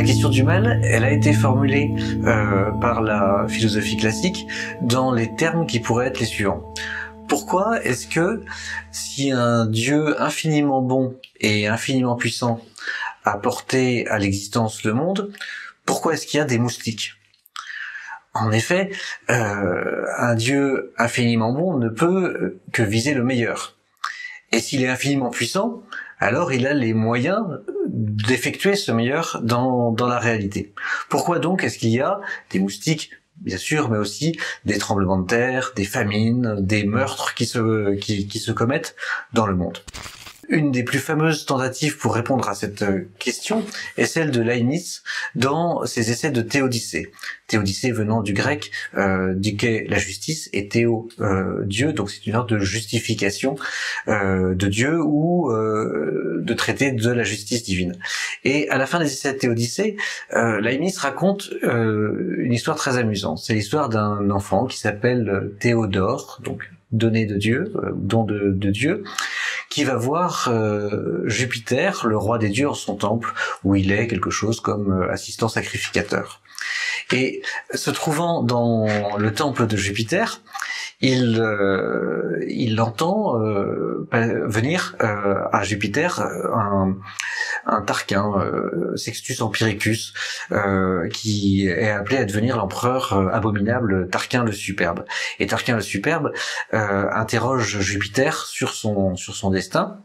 question du mal, elle a été formulée par la philosophie classique dans les termes qui pourraient être les suivants. Pourquoi est-ce que si un Dieu infiniment bon et infiniment puissant a porté à l'existence le monde, pourquoi est-ce qu'il y a des moustiques ? En effet, un Dieu infiniment bon ne peut que viser le meilleur. Et s'il est infiniment puissant, alors il a les moyens d'effectuer ce meilleur dans la réalité. Pourquoi donc est-ce qu'il y a des moustiques, bien sûr, mais aussi des tremblements de terre, des famines, des meurtres qui se commettent dans le monde ? Une des plus fameuses tentatives pour répondre à cette question est celle de Leibniz dans ses essais de théodicée. Théodicée venant du grec, dikē la justice, et théo Dieu, donc c'est une sorte de justification de Dieu ou de traiter de la justice divine. Et à la fin des essais de théodicée, Leibniz raconte une histoire très amusante. C'est l'histoire d'un enfant qui s'appelle Théodore, donc donné de Dieu, don de Dieu, qui va voir Jupiter, le roi des dieux, en son temple, où il est quelque chose comme assistant sacrificateur. Et se trouvant dans le temple de Jupiter, il entend venir à Jupiter un Tarquin, Sextus Empiricus, qui est appelé à devenir l'empereur abominable Tarquin le Superbe. Et Tarquin le Superbe interroge Jupiter sur son destin.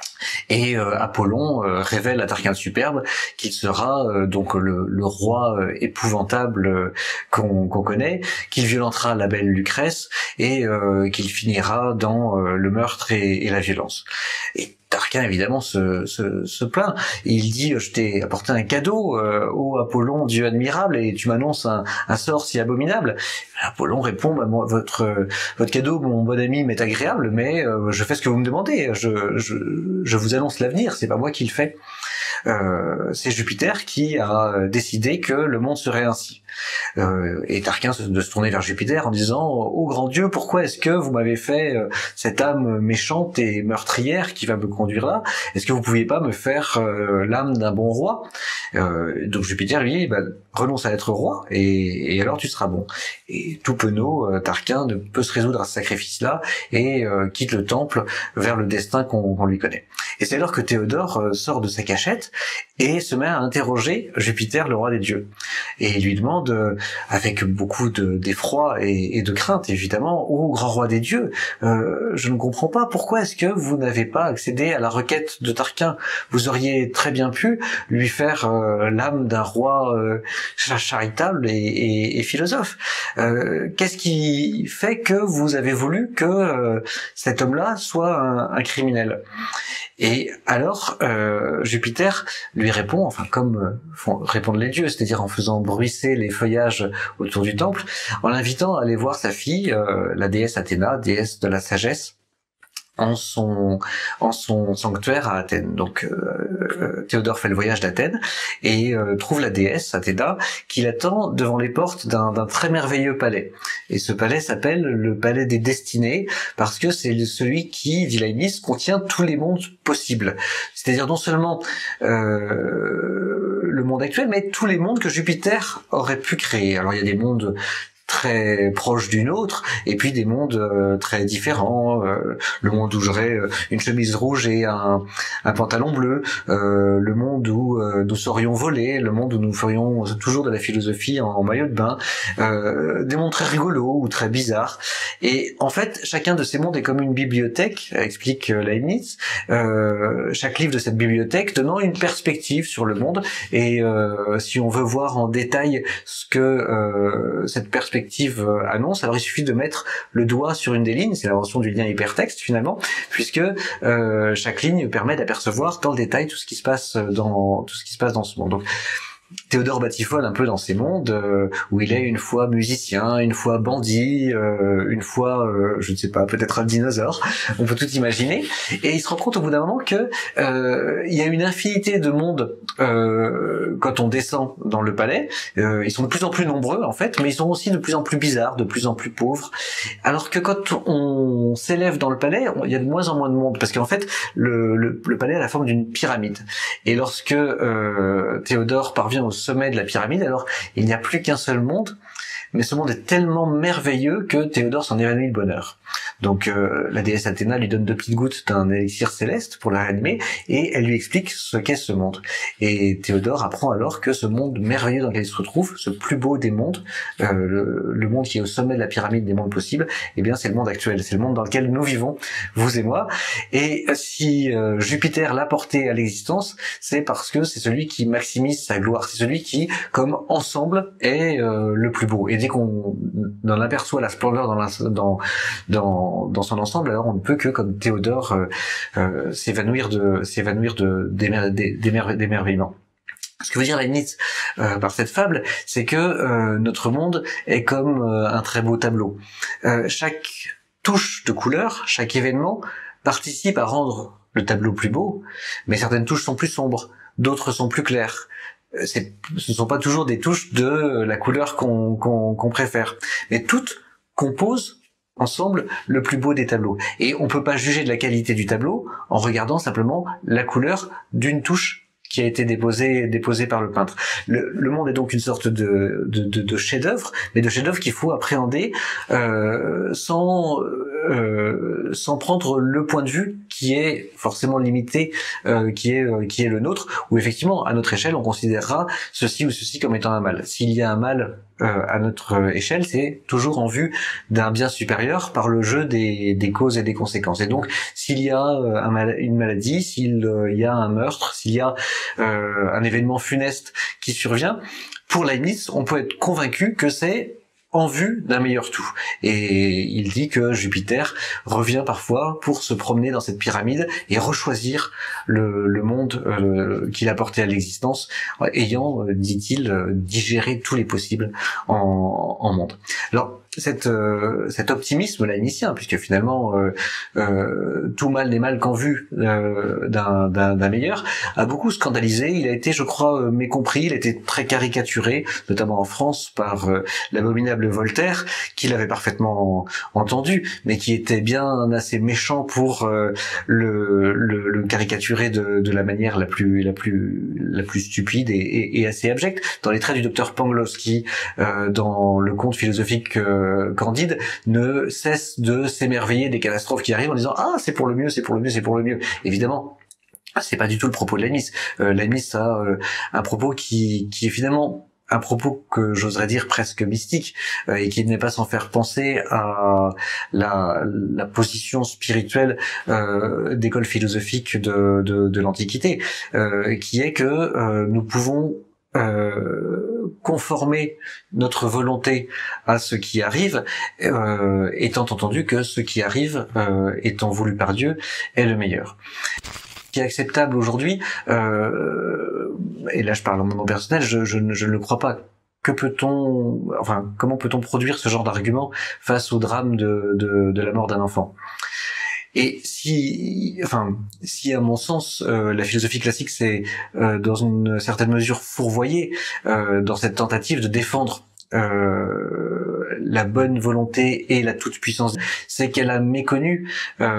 Et Apollon révèle à Tarquin le Superbe qu'il sera donc le roi épouvantable qu'on connaît, qu'il violentera la belle Lucrèce et qu'il finira dans le meurtre et la violence. Et Tarquin évidemment se plaint. Et il dit je t'ai apporté un cadeau, ô Apollon, Dieu admirable, et tu m'annonces un sort si abominable. Apollon répond moi, votre cadeau, mon bon ami, m'est agréable, mais je fais ce que vous me demandez. Je vous annonce l'avenir, c'est pas moi qui le fais. C'est Jupiter qui a décidé que le monde serait ainsi. Et Tarquin de se tourner vers Jupiter en disant ô grand Dieu, pourquoi est-ce que vous m'avez fait cette âme méchante et meurtrière qui va me conduire là? Est-ce que vous pouviez pas me faire l'âme d'un bon roi? Donc Jupiter lui dit renonce à être roi et alors tu seras bon. Et tout penaud, Tarquin ne peut se résoudre à ce sacrifice-là et quitte le temple vers le destin qu'on lui connaît. Et c'est alors que Théodore sort de sa cachette et se met à interroger Jupiter, le roi des dieux. Et il lui demande, avec beaucoup d'effroi et de crainte évidemment, ô grand roi des dieux, je ne comprends pas, pourquoi est-ce que vous n'avez pas accédé à la requête de Tarquin? Vous auriez très bien pu lui faire l'âme d'un roi charitable et philosophe. Qu'est-ce qui fait que vous avez voulu que cet homme-là soit un criminel? Et alors Jupiter lui répond, enfin comme répondent les dieux, c'est-à-dire en faisant bruisser les feuillages autour du temple, en l'invitant à aller voir sa fille, la déesse Athéna, déesse de la sagesse, en son sanctuaire à Athènes. Donc Théodore fait le voyage d'Athènes et trouve la déesse Athéna qui l'attend devant les portes d'un très merveilleux palais. Et ce palais s'appelle le palais des destinées parce que c'est celui qui, dit Leibniz, contient tous les mondes possibles. C'est-à-dire non seulement le monde actuel, mais tous les mondes que Jupiter aurait pu créer. Alors il y a des mondes très proches d'une autre, et puis des mondes très différents, le monde où j'aurais une chemise rouge et un pantalon bleu, le monde où nous saurions voler, le monde où nous ferions toujours de la philosophie en maillot de bain, des mondes très rigolos ou très bizarres. Et en fait, chacun de ces mondes est comme une bibliothèque, explique Leibniz, chaque livre de cette bibliothèque donnant une perspective sur le monde, et si on veut voir en détail ce que cette perspective annonce, alors il suffit de mettre le doigt sur une des lignes, c'est l'invention du lien hypertexte finalement, puisque chaque ligne permet d'apercevoir dans le détail tout ce qui se passe dans ce monde. Donc Théodore batifole un peu dans ces mondes où il est une fois musicien, une fois bandit, une fois, je ne sais pas, peut-être un dinosaure, on peut tout imaginer, et il se rend compte au bout d'un moment que il y a une infinité de mondes quand on descend dans le palais, ils sont de plus en plus nombreux en fait, mais ils sont aussi de plus en plus bizarres, de plus en plus pauvres, alors que quand on s'élève dans le palais, il y a de moins en moins de monde, parce qu'en fait le palais a la forme d'une pyramide, et lorsque Théodore parvient parvient au sommet de la pyramide, alors il n'y a plus qu'un seul monde, mais ce monde est tellement merveilleux que Théodore s'en évanouit de bonheur. Donc la déesse Athéna lui donne 2 petites gouttes d'un élixir céleste pour le réanimer, et elle lui explique ce qu'est ce monde. Et Théodore apprend alors que ce monde merveilleux dans lequel il se retrouve, ce plus beau des mondes, le monde qui est au sommet de la pyramide des mondes possibles, eh bien c'est le monde actuel, c'est le monde dans lequel nous vivons, vous et moi. Et si Jupiter l'a porté à l'existence, c'est parce que c'est celui qui maximise sa gloire, c'est celui qui, comme ensemble, est le plus beau. Et dès qu'on en aperçoit la splendeur dans son ensemble, alors on ne peut que, comme Théodore, s'évanouir d'émerveillement. Ce que veut dire Leibniz par cette fable, c'est que notre monde est comme un très beau tableau. Chaque touche de couleur, chaque événement participe à rendre le tableau plus beau, mais certaines touches sont plus sombres, d'autres sont plus claires. Ce ne sont pas toujours des touches de la couleur qu'on préfère, mais toutes composent ensemble le plus beau des tableaux. Et on peut pas juger de la qualité du tableau en regardant simplement la couleur d'une touche qui a été déposée par le peintre. Le monde est donc une sorte de chef-d'œuvre, mais de chef-d'œuvre qu'il faut appréhender sans prendre le point de vue qui est forcément limité, qui est le nôtre, où effectivement à notre échelle on considérera ceci ou ceci comme étant un mal. S'il y a un mal à notre échelle, c'est toujours en vue d'un bien supérieur par le jeu des causes et des conséquences. Et donc, s'il y a une maladie, s'il y a un meurtre, s'il y a un événement funeste qui survient, pour Leibniz, on peut être convaincu que c'est en vue d'un meilleur tout. Et il dit que Jupiter revient parfois pour se promener dans cette pyramide et rechoisir le monde qu'il a porté à l'existence, ayant, dit-il, digéré tous les possibles en monde. Alors, cet optimisme leibnizien, puisque finalement tout mal n'est mal qu'en vue d'un meilleur, a beaucoup scandalisé. Il a été, je crois, mécompris. Il a été très caricaturé, notamment en France, par l'abominable Voltaire, qui l'avait parfaitement entendu, mais qui était bien assez méchant pour le caricaturer de la manière la plus stupide et assez abjecte. Dans les traits du docteur Pangloss, qui dans le conte philosophique Candide ne cesse de s'émerveiller des catastrophes qui arrivent en disant ah c'est pour le mieux, c'est pour le mieux, c'est pour le mieux. Évidemment, c'est pas du tout le propos de Leibniz. Leibniz a un propos qui est finalement un propos que j'oserais dire presque mystique, et qui n'est pas sans faire penser à la position spirituelle d'école philosophique de l'Antiquité, qui est que nous pouvons conformer notre volonté à ce qui arrive, étant entendu que ce qui arrive, étant voulu par Dieu, est le meilleur. Ce qui est acceptable aujourd'hui, et là je parle en mon nom personnel, je ne le crois pas. Comment peut-on produire ce genre d'argument face au drame de la mort d'un enfant? Et si à mon sens, la philosophie classique s'est dans une certaine mesure fourvoyée dans cette tentative de défendre la bonne volonté et la toute-puissance, c'est qu'elle a méconnu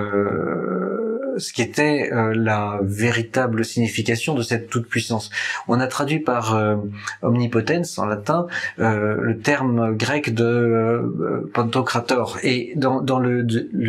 ce qui était la véritable signification de cette toute-puissance. On a traduit par omnipotens en latin le terme grec de pantokrator, et dans le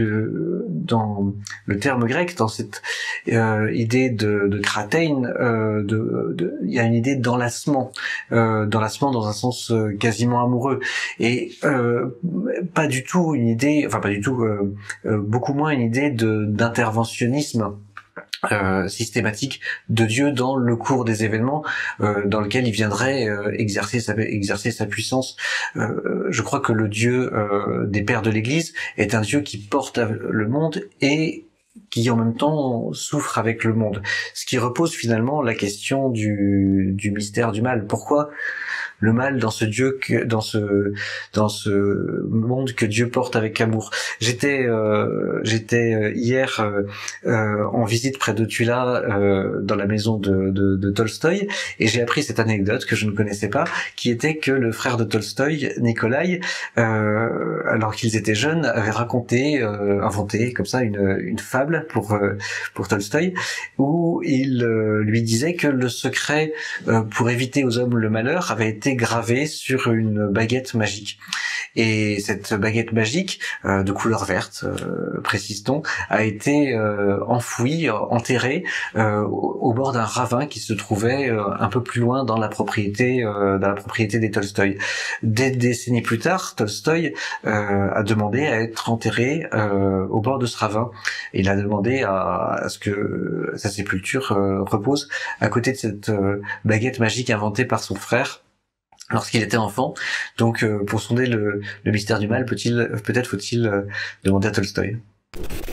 terme grec, dans cette idée de kratein, il y a une idée d'enlacement dans un sens quasiment amoureux, et pas du tout une idée, beaucoup moins une idée d'interventionnisme systématique de Dieu dans le cours des événements dans lequel il viendrait exercer sa puissance. Je crois que le Dieu des pères de l'Église est un Dieu qui porte le monde et qui en même temps souffre avec le monde. Ce qui repose finalement la question du mystère du mal. Pourquoi le mal dans ce Dieu dans ce monde que Dieu porte avec amour. J'étais hier en visite près de Tula dans la maison de Tolstoï, et j'ai appris cette anecdote que je ne connaissais pas, qui était que le frère de Tolstoï, Nikolai, alors qu'ils étaient jeunes, avait inventé comme ça une fable pour Tolstoï, où il lui disait que le secret pour éviter aux hommes le malheur avait été gravé sur une baguette magique. Et cette baguette magique, de couleur verte, précise-t-on, a été enterrée au bord d'un ravin qui se trouvait un peu plus loin dans la propriété des Tolstoï. Des décennies plus tard, Tolstoï a demandé à être enterré au bord de ce ravin. Et il a demandé à ce que sa sépulture repose à côté de cette baguette magique inventée par son frère lorsqu'il était enfant. Donc pour sonder le mystère du mal, peut-être faut-il demander à Tolstoï.